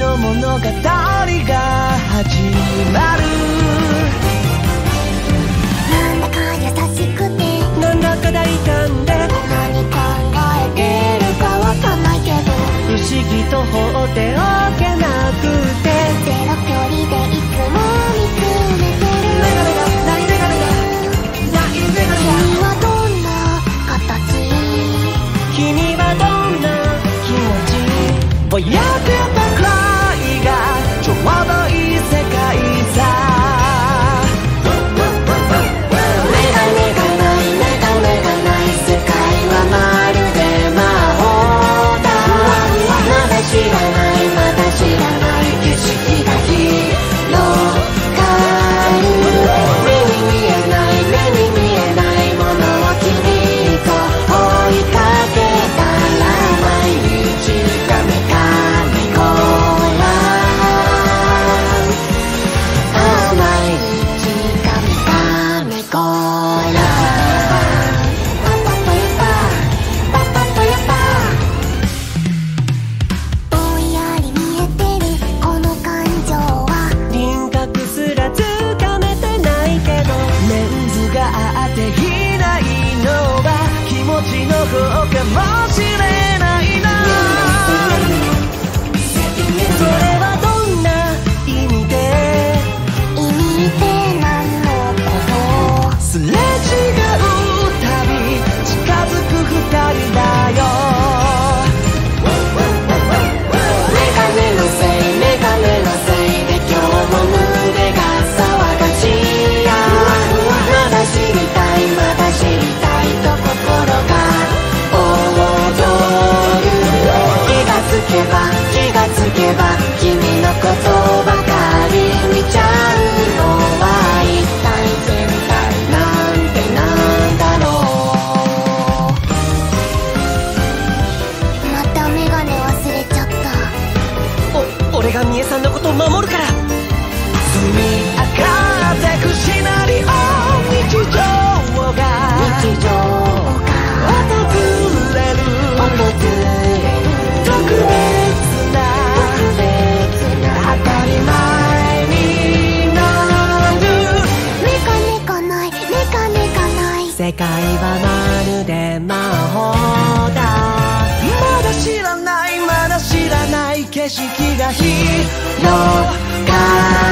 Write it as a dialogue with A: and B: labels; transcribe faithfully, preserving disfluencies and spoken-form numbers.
A: の物語が始まる。
B: なんだか優しくて
A: なんだか大胆で
B: 何考えてるかわかんないけど
A: 不思議と放っておけなくて
B: ゼロ距離でいつも見つめてる。
A: メガネがないメガネがないメガネが
B: 君はどんな形？
A: 君はどんな気持ち？ぼやけたくらいがちょうどいい世界さ。
B: メガネがないメガネがない世界はまるで魔法だ。まだ知らないまだ知らない景色が広がる。目に見えない目に見えないものを君と追いかけたら毎日がメガネゴーラー。毎日がメガネゴーラー。パパとやぱパパとやぱぼんやり見えてるこの感情は
A: 輪郭すらつかめてないけどレンズがあっていないのは気持ちの方かもしれないな。それはどんな意味で
B: 意味って何のこと？
A: すれ違うたび近づく二人だよ。
B: メガネのせいメガネのせいで今日も胸が騒がしいや。まだ知りたいまだ知りたいと心が踊る。気がつけば気がつけば君のことばかり見ちゃうのは一体全体なんてなんだろう。またメガネ忘れちゃった。
A: お俺がみえさんのことを守るから。積み上がってくシナリオ日常が
B: 日常が
A: 訪れる
B: 訪れる
A: 特別な
B: 特別な
A: 当たり前になる。
B: メガネがないメガネがない
A: 世界はまるで魔法だ。まだ知らないまだ知らない景色が広がる。